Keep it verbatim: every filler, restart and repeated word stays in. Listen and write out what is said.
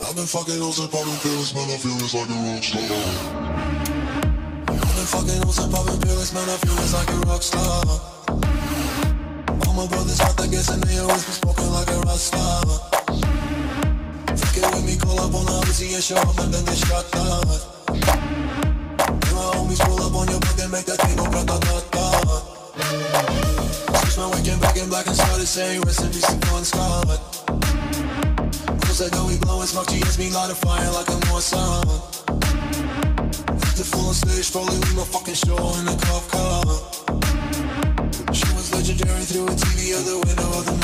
I've been fucking hoes and popping pills, man, I feel just like a rock star. I've been fucking hoes and popping pills, man, I feel just like a rock star. All my brothers out there guessing they always been smoking like a rock star. Fuck it with me, call up on the Uzi and show up and then get shot down. And my homies pull up on your block and make that thing go grata-ta-ta. Switch my waking back in black and started saying rest in peace to Bon Scott. Said that we blowin' smoke, G S me light a fire like a Mossad. The full on stage, probably leave my fucking show in a cop car. She was legendary through a T V out the window of the